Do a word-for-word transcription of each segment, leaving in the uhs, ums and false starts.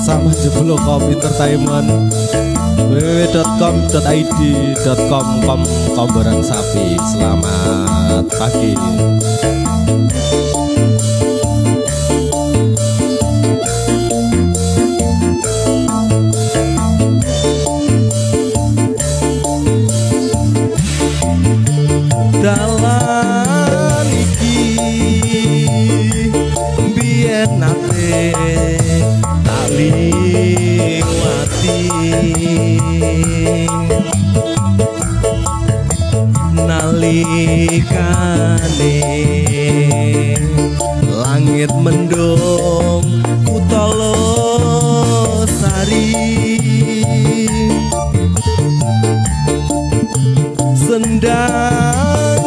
bersama Jeblokom Entertainment w w w titik com titik i d titik com kom komboran sapi. Selamat pagi. Dalan iki biyen nate tak liwati, nalikane langit mendung utala sari, sendang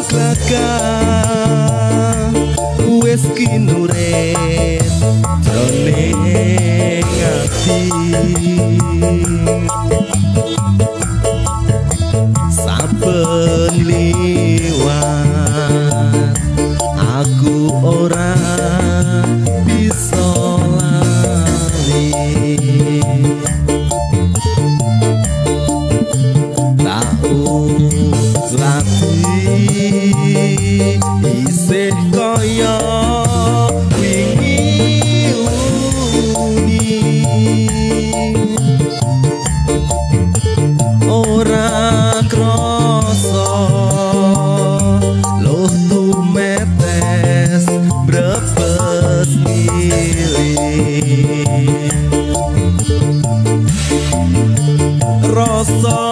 glagah wis kinuret jroning ati, saben liwat aku ora bisa lali, tau lati isih kaya wingi uni, ora krasa luh tumetes brebes milih, rasa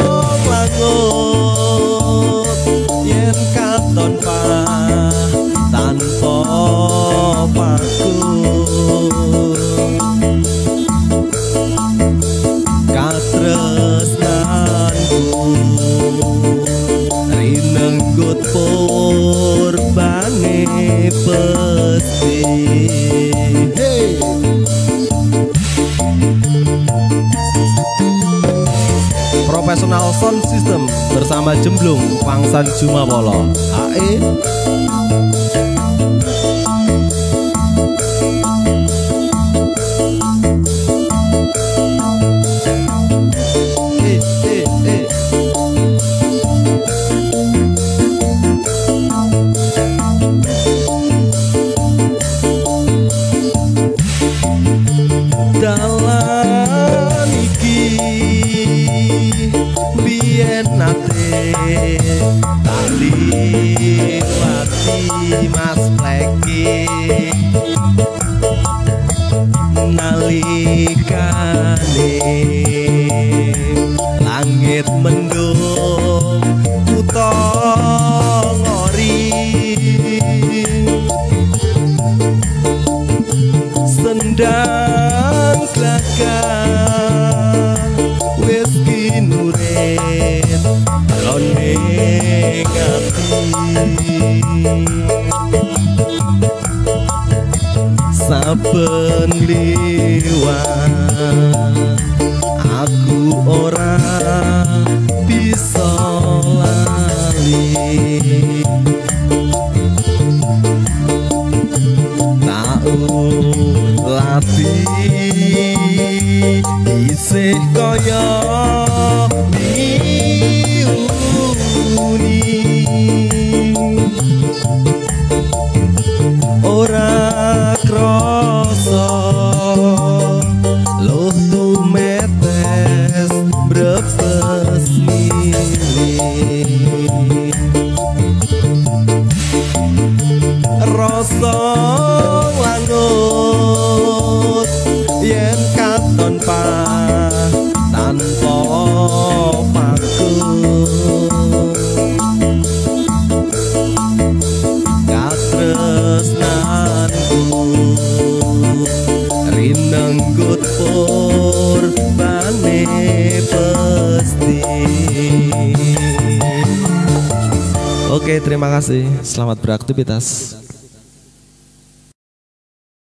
langut yen katon pah tanpa paku, katresnanku rinenggut purbane pesti. Hey! Professional Sound System bersama Jemblung Pangsan Jumapolo. Ae eh eh eh dalan iki biyen nate tak liwati Mas Pleki, nalikane langit mendung kutha ngori, sendang glagah wis kinuret jroning ati, saben liwat aku ora bisa lali, tau lati isih kaya wingi uni, ora krasa luh tumetes brebes milih, rasa langut yen katon pah tanpa paku, katresnanku rinenggut purbane pesti. Oke, terima kasih. Selamat beraktivitas.